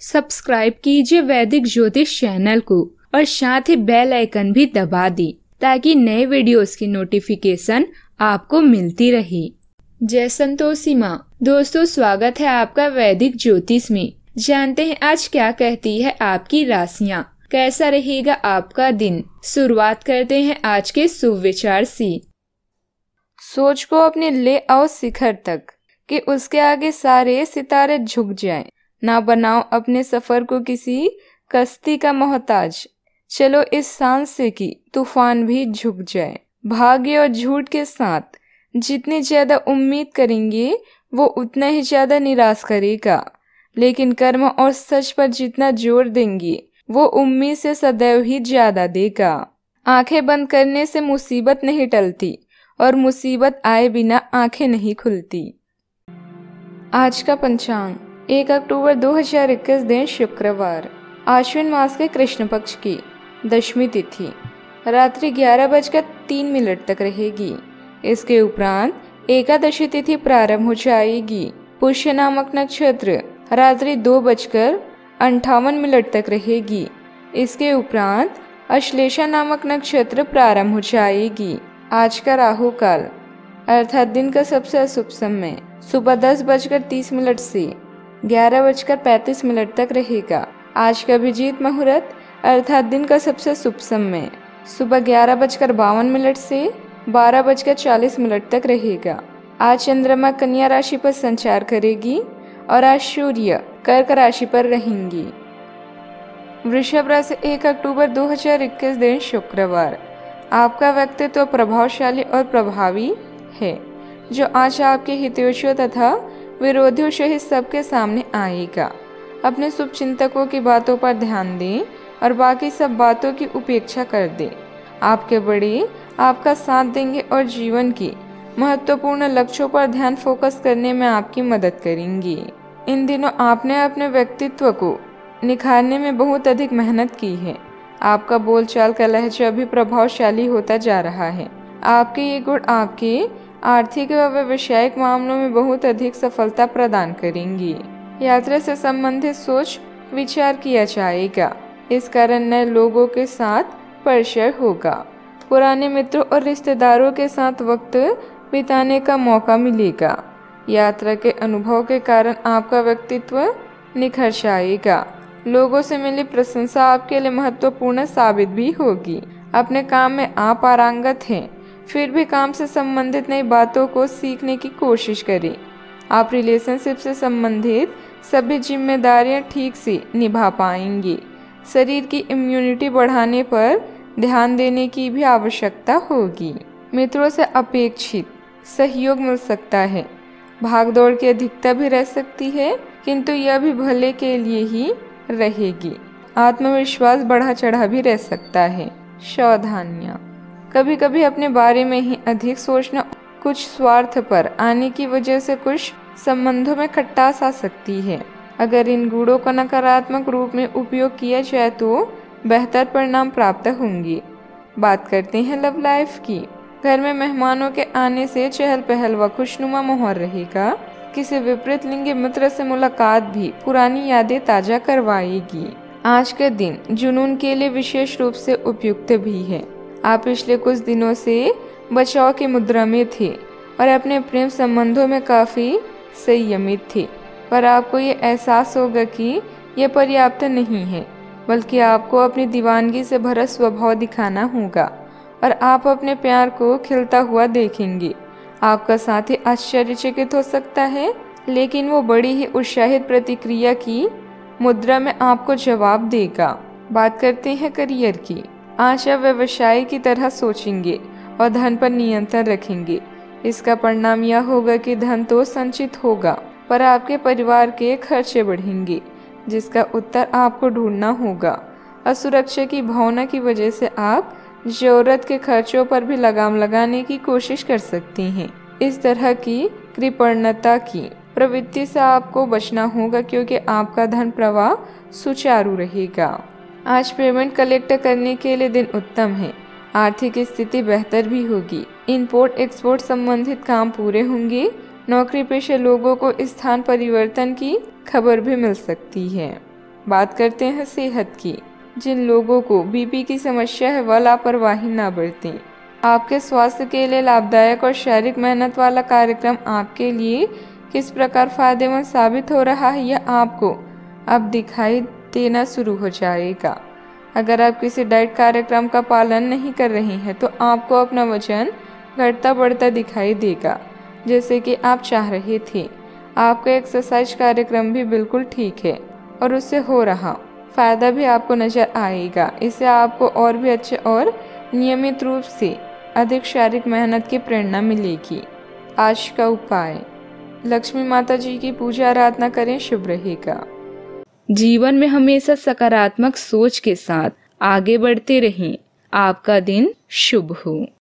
Subscribe कीजिए वैदिक ज्योतिष चैनल को और साथ ही बेल आइकन भी दबा दी ताकि नए वीडियोस की नोटिफिकेशन आपको मिलती रहे। जय संतोषी माँ। दोस्तों, स्वागत है आपका वैदिक ज्योतिष में। जानते हैं आज क्या कहती है आपकी राशियाँ, कैसा रहेगा आपका दिन। शुरुआत करते हैं आज के शुभ विचार से। सोच को अपने ले आओ शिखर तक कि उसके आगे सारे सितारे झुक जाएं। ना बनाओ अपने सफर को किसी कश्ती का मोहताज। चलो इस सांस से कि तूफान भी झुक जाए। भाग्य और झूठ के साथ जितनी ज्यादा उम्मीद करेंगे वो उतना ही ज्यादा निराश करेगा, लेकिन कर्म और सच पर जितना जोर देंगे वो उम्मीद से सदैव ही ज्यादा देगा। आंखें बंद करने से मुसीबत नहीं टलती और मुसीबत आए बिना आंखें नहीं खुलती। आज का पंचांग 1 अक्टूबर 2021 दिन शुक्रवार, आश्विन मास के कृष्ण पक्ष की दशमी तिथि रात्रि 11:03 तक रहेगी। इसके उपरांत एकादशी तिथि प्रारंभ हो जाएगी। पुष्य नामक नक्षत्र रात्रि 2:58 तक रहेगी। इसके उपरांत अश्लेषा नामक नक्षत्र प्रारंभ हो जाएगी। आज का राहु काल अर्थात दिन का सबसे अशुभ समय सुबह 10:30 से 11:35 तक रहेगा। आज का अभिजीत मुहूर्त अर्थात दिन का सबसे शुभ समय सुबह 11:52 से 12:40 तक रहेगा। आज चंद्रमा कन्या राशि पर संचार करेगी और आज सूर्य कर्क राशि पर रहेंगी। वृषभ राशि 1 अक्टूबर 2021 दिन शुक्रवार, आपका व्यक्तित्व प्रभावशाली और प्रभावी है जो आज आपके हितैषियों तथा विरोधियों सहित सबके सामने आएगा। अपने शुभ चिंतकों की बातों पर ध्यान दें और बाकी सब बातों की उपेक्षा कर दें। आपके बड़े आपका साथ देंगे और जीवन की महत्वपूर्ण लक्ष्यों पर ध्यान फोकस करने में आपकी मदद करेंगे। इन दिनों आपने अपने व्यक्तित्व को निखारने में बहुत अधिक मेहनत की है। आपका बोलचाल का लहजा भी प्रभावशाली होता जा रहा है। आपके ये गुण आपके आर्थिक व व्यवसायिक मामलों में बहुत अधिक सफलता प्रदान करेंगी। यात्रा से संबंधित सोच विचार किया जाएगा। इस कारण नए लोगों के साथ परिचय होगा। पुराने मित्रों और रिश्तेदारों के साथ वक्त बिताने का मौका मिलेगा। यात्रा के अनुभव के कारण आपका व्यक्तित्व निखर जाएगा। लोगों से मिली प्रशंसा आपके लिए महत्वपूर्ण साबित भी होगी। अपने काम में आप पारंगत हैं, फिर भी काम से संबंधित नई बातों को सीखने की कोशिश करें। आप रिलेशनशिप से संबंधित सभी जिम्मेदारियां ठीक से निभा पाएंगे। शरीर की इम्यूनिटी बढ़ाने पर ध्यान देने की भी आवश्यकता होगी। मित्रों से अपेक्षित सहयोग मिल सकता है। भागदौड़ की अधिकता भी रह सकती है, किंतु यह भी भले के लिए ही रहेगी। आत्मविश्वास बढ़ा चढ़ा भी रह सकता है। सावधानियां, कभी कभी अपने बारे में ही अधिक सोचना कुछ स्वार्थ पर आने की वजह से कुछ संबंधों में खटास आ सकती है। अगर इन गुणों का नकारात्मक रूप में उपयोग किया जाए तो बेहतर परिणाम प्राप्त होंगे। बात करते हैं लव लाइफ की। घर में मेहमानों के आने से चहल पहल व खुशनुमा माहौल रहेगा। किसी विपरीत लिंगी मित्र से मुलाकात भी पुरानी यादें ताजा करवाएगी। आज का दिन जुनून के लिए विशेष रूप से उपयुक्त भी है। आप पिछले कुछ दिनों से बचाव की मुद्रा में थे और अपने प्रेम संबंधों में काफी संयमित थे, पर आपको ये एहसास होगा कि यह पर्याप्त नहीं है, बल्कि आपको अपनी दीवानगी से भरा स्वभाव दिखाना होगा और आप अपने प्यार को खिलता हुआ देखेंगे। आपका साथी आश्चर्यचकित हो सकता है, लेकिन वो बड़ी ही उत्साहित प्रतिक्रिया की मुद्रा में आपको जवाब देगा। बात करते हैं करियर की। आज आप व्यवसाय की तरह सोचेंगे और धन पर नियंत्रण रखेंगे। इसका परिणाम यह होगा कि धन तो संचित होगा, पर आपके परिवार के खर्चे बढ़ेंगे, जिसका उत्तर आपको ढूंढना होगा। असुरक्षा की भावना की वजह से आप जरूरत के खर्चों पर भी लगाम लगाने की कोशिश कर सकती हैं। इस तरह की कृपणता की प्रवृत्ति से आपको बचना होगा, क्योंकि आपका धन प्रवाह सुचारू रहेगा। आज पेमेंट कलेक्ट करने के लिए दिन उत्तम है। आर्थिक स्थिति बेहतर भी होगी। इंपोर्ट एक्सपोर्ट संबंधित काम पूरे होंगे। नौकरी पेशे लोगों को स्थान परिवर्तन की खबर भी मिल सकती है। बात करते हैं सेहत की। जिन लोगों को बीपी की समस्या है वह लापरवाही ना बरतें। आपके स्वास्थ्य के लिए लाभदायक और शारीरिक मेहनत वाला कार्यक्रम आपके लिए किस प्रकार फायदेमंद साबित हो रहा है यह आपको अब दिखाई देना शुरू हो जाएगा। अगर आप किसी डाइट कार्यक्रम का पालन नहीं कर रहे हैं तो आपको अपना वजन घटता बढ़ता दिखाई देगा जैसे कि आप चाह रहे थे। आपका एक्सरसाइज कार्यक्रम भी बिल्कुल ठीक है और उससे हो रहा फायदा भी आपको नजर आएगा। इससे आपको और भी अच्छे और नियमित रूप से अधिक शारीरिक मेहनत की प्रेरणा मिलेगी। आज का उपाय, लक्ष्मी माता जी की पूजा आराधना करें, शुभ रहेगा। जीवन में हमेशा सकारात्मक सोच के साथ आगे बढ़ते रहें। आपका दिन शुभ हो।